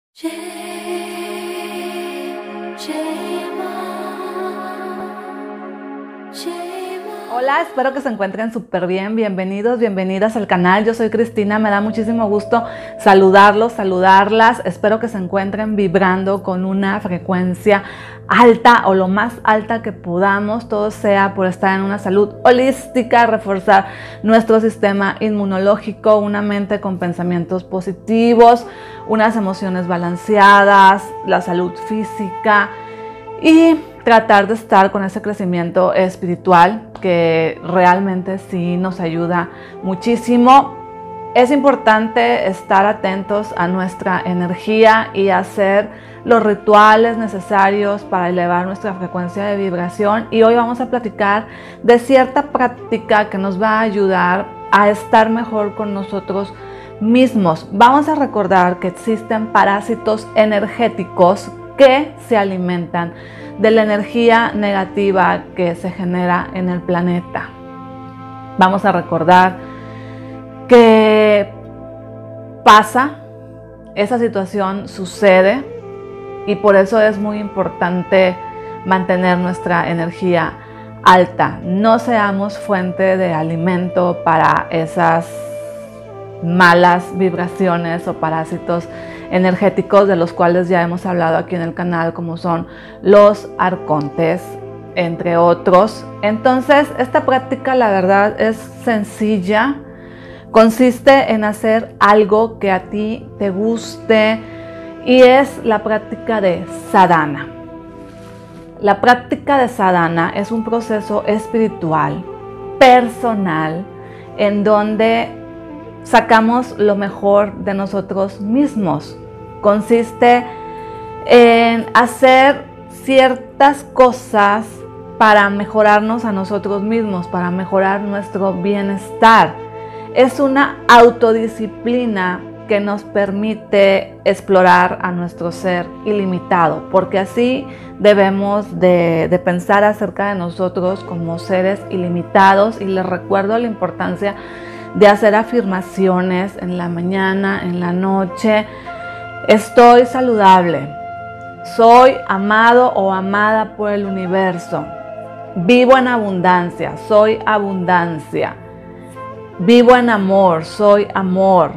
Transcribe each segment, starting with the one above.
Hola, espero que se encuentren súper bien. Bienvenidos, bienvenidas al canal. Yo soy Cristina, me da muchísimo gusto saludarlos, saludarlas. Espero que se encuentren vibrando con una frecuencia alta o lo más alta que podamos. Todo sea por estar en una salud holística, reforzar nuestro sistema inmunológico, una mente con pensamientos positivos, unas emociones balanceadas, la salud física y tratar de estar con ese crecimiento espiritual que realmente sí nos ayuda muchísimo. Es importante estar atentos a nuestra energía y hacer los rituales necesarios para elevar nuestra frecuencia de vibración. Y hoy vamos a platicar de cierta práctica que nos va a ayudar a estar mejor con nosotros mismos. Vamos a recordar que existen parásitos energéticos que se alimentan de la energía negativa que se genera en el planeta. Vamos a recordar que esa situación sucede y por eso es muy importante mantener nuestra energía alta. No seamos fuente de alimento para esas malas vibraciones o parásitos energéticos de los cuales ya hemos hablado aquí en el canal, como son los arcontes, entre otros. Entonces, esta práctica, la verdad, es sencilla. Consiste en hacer algo que a ti te guste y es la práctica de sadhana. La práctica de sadhana es un proceso espiritual, personal, en donde sacamos lo mejor de nosotros mismos. Consiste en hacer ciertas cosas para mejorarnos a nosotros mismos, para mejorar nuestro bienestar. Es una autodisciplina que nos permite explorar a nuestro ser ilimitado, porque así debemos de pensar acerca de nosotros como seres ilimitados. Y les recuerdo la importancia de hacer afirmaciones en la mañana, en la noche. Estoy saludable, soy amado o amada por el universo, vivo en abundancia, soy abundancia, vivo en amor, soy amor,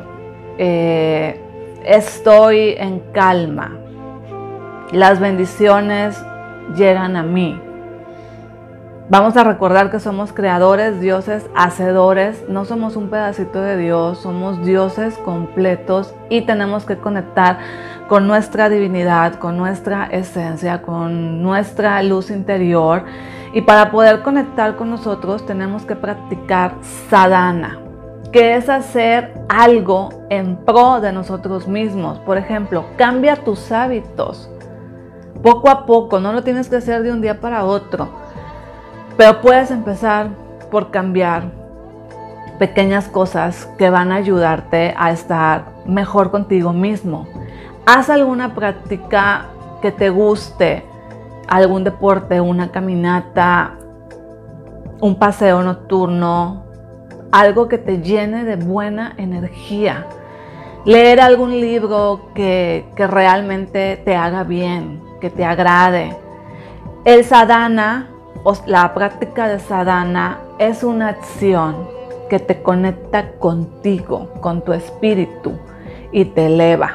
estoy en calma, las bendiciones llegan a mí. Vamos a recordar que somos creadores, dioses, hacedores. No somos un pedacito de Dios, somos dioses completos y tenemos que conectar con nuestra divinidad, con nuestra esencia, con nuestra luz interior. Y para poder conectar con nosotros tenemos que practicar sadhana, que es hacer algo en pro de nosotros mismos. Por ejemplo, cambia tus hábitos poco a poco, no lo tienes que hacer de un día para otro. Pero puedes empezar por cambiar pequeñas cosas que van a ayudarte a estar mejor contigo mismo. Haz alguna práctica que te guste, algún deporte, una caminata, un paseo nocturno, algo que te llene de buena energía. Leer algún libro que realmente te haga bien, que te agrade. El sadhana, la práctica de sadhana, es una acción que te conecta contigo, con tu espíritu y te eleva.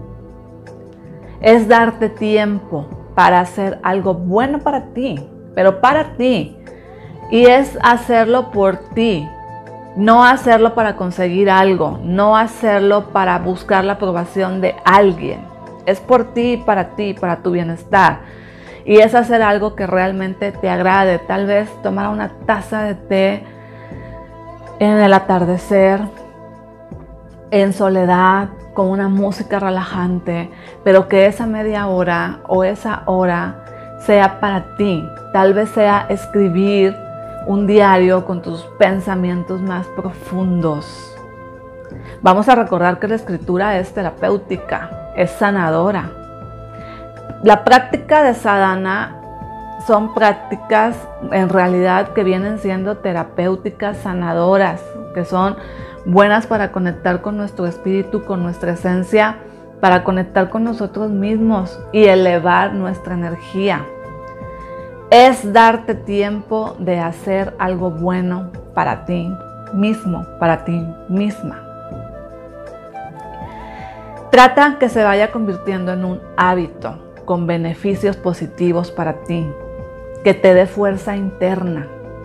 Es darte tiempo para hacer algo bueno para ti, pero para ti. Y es hacerlo por ti, no hacerlo para conseguir algo, no hacerlo para buscar la aprobación de alguien. Es por ti, para tu bienestar. Y es hacer algo que realmente te agrade. Tal vez tomar una taza de té en el atardecer, en soledad, con una música relajante, pero que esa media hora o esa hora sea para ti. Tal vez sea escribir un diario con tus pensamientos más profundos. Vamos a recordar que la escritura es terapéutica, es sanadora. La práctica de sadhana son prácticas en realidad que vienen siendo terapéuticas, sanadoras, que son buenas para conectar con nuestro espíritu, con nuestra esencia para conectar con nosotros mismos y elevar nuestra energía. Es darte tiempo de hacer algo bueno para ti mismo, para ti misma. Trata que se vaya convirtiendo en un hábito con beneficios positivos para ti, que te dé fuerza interna,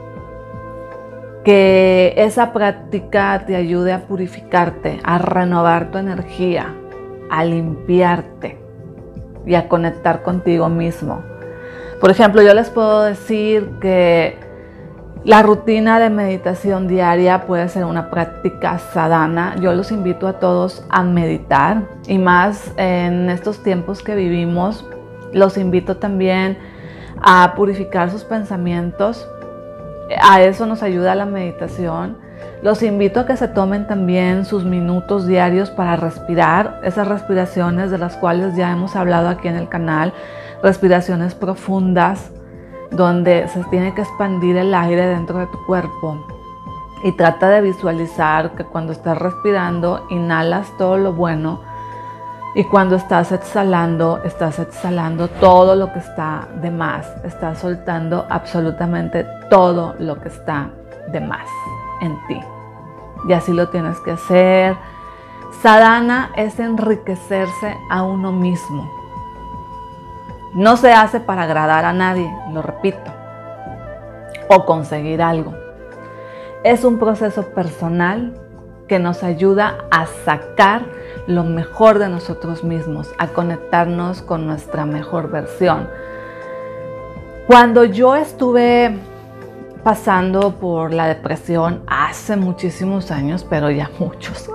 que esa práctica te ayude a purificarte, a renovar tu energía, a limpiarte y a conectar contigo mismo. Por ejemplo, yo les puedo decir que la rutina de meditación diaria puede ser una práctica sadhana. Yo los invito a todos a meditar, y más en estos tiempos que vivimos, los invito también a purificar sus pensamientos. A eso nos ayuda la meditación. Los invito a que se tomen también sus minutos diarios para respirar, esas respiraciones de las cuales ya hemos hablado aquí en el canal, respiraciones profundas, donde se tiene que expandir el aire dentro de tu cuerpo. Y trata de visualizar que cuando estás respirando, inhalas todo lo bueno, y cuando estás exhalando todo lo que está de más. Estás soltando absolutamente todo lo que está de más en ti. Y así lo tienes que hacer. Sadhana es enriquecerse a uno mismo. No se hace para agradar a nadie, lo repito, o conseguir algo. Es un proceso personal que nos ayuda a sacar lo mejor de nosotros mismos, a conectarnos con nuestra mejor versión. Cuando yo estuve pasando por la depresión hace muchísimos años, pero ya muchos,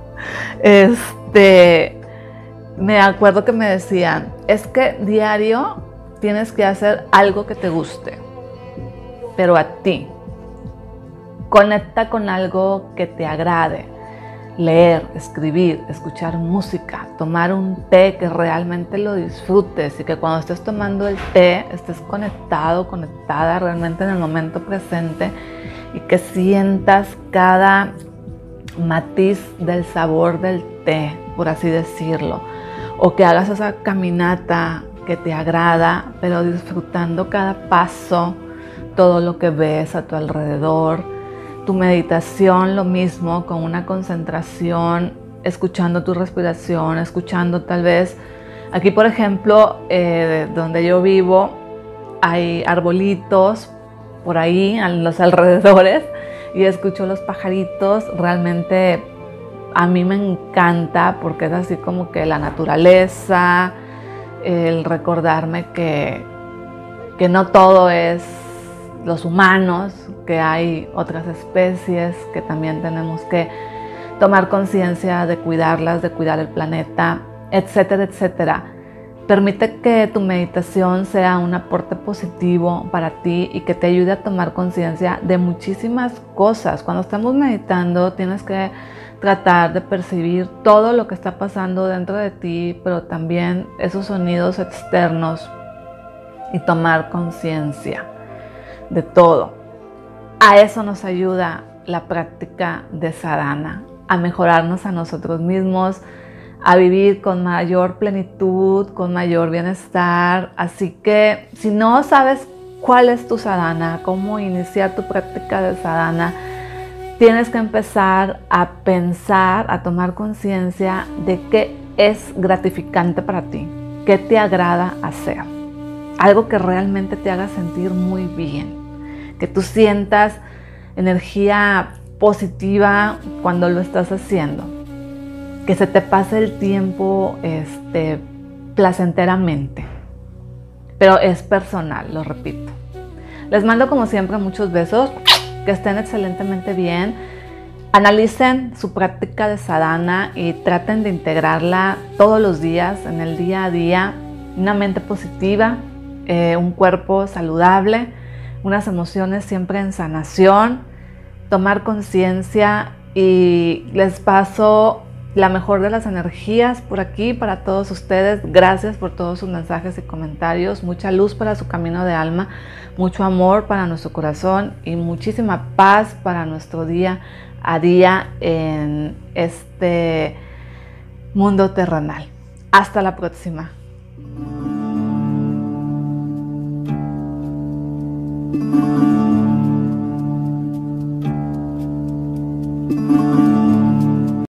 me acuerdo que me decían, es que diario tienes que hacer algo que te guste, pero a ti. Conecta con algo que te agrade. Leer, escribir, escuchar música, tomar un té que realmente lo disfrutes, y que cuando estés tomando el té estés conectado, conectada realmente en el momento presente, y que sientas cada matiz del sabor del té, por así decirlo. O que hagas esa caminata que te agrada, pero disfrutando cada paso, todo lo que ves a tu alrededor. Tu meditación, lo mismo, con una concentración, escuchando tu respiración, escuchando tal vez, aquí por ejemplo, donde yo vivo, hay arbolitos por ahí, a los alrededores, y escucho los pajaritos. Realmente a mí me encanta, porque es así como que la naturaleza, el recordarme que no todo es los humanos, que hay otras especies que también tenemos que tomar conciencia de cuidarlas, de cuidar el planeta, etcétera, etcétera. Permite que tu meditación sea un aporte positivo para ti y que te ayude a tomar conciencia de muchísimas cosas. Cuando estamos meditando tienes que tratar de percibir todo lo que está pasando dentro de ti, pero también esos sonidos externos, y tomar conciencia de todo. A eso nos ayuda la práctica de sadhana, a mejorarnos a nosotros mismos, a vivir con mayor plenitud, con mayor bienestar. Así que si no sabes cuál es tu sadhana, cómo iniciar tu práctica de sadhana, tienes que empezar a pensar, a tomar conciencia de qué es gratificante para ti, qué te agrada hacer. Algo que realmente te haga sentir muy bien, que tú sientas energía positiva cuando lo estás haciendo, que se te pase el tiempo placenteramente, pero es personal, lo repito. Les mando como siempre muchos besos, que estén excelentemente bien. Analicen su práctica de sadhana y traten de integrarla todos los días, en el día a día. Una mente positiva, un cuerpo saludable, unas emociones siempre en sanación, tomar conciencia, y les paso la mejor de las energías por aquí para todos ustedes. Gracias por todos sus mensajes y comentarios. Mucha luz para su camino de alma, mucho amor para nuestro corazón y muchísima paz para nuestro día a día en este mundo terrenal. Hasta la próxima.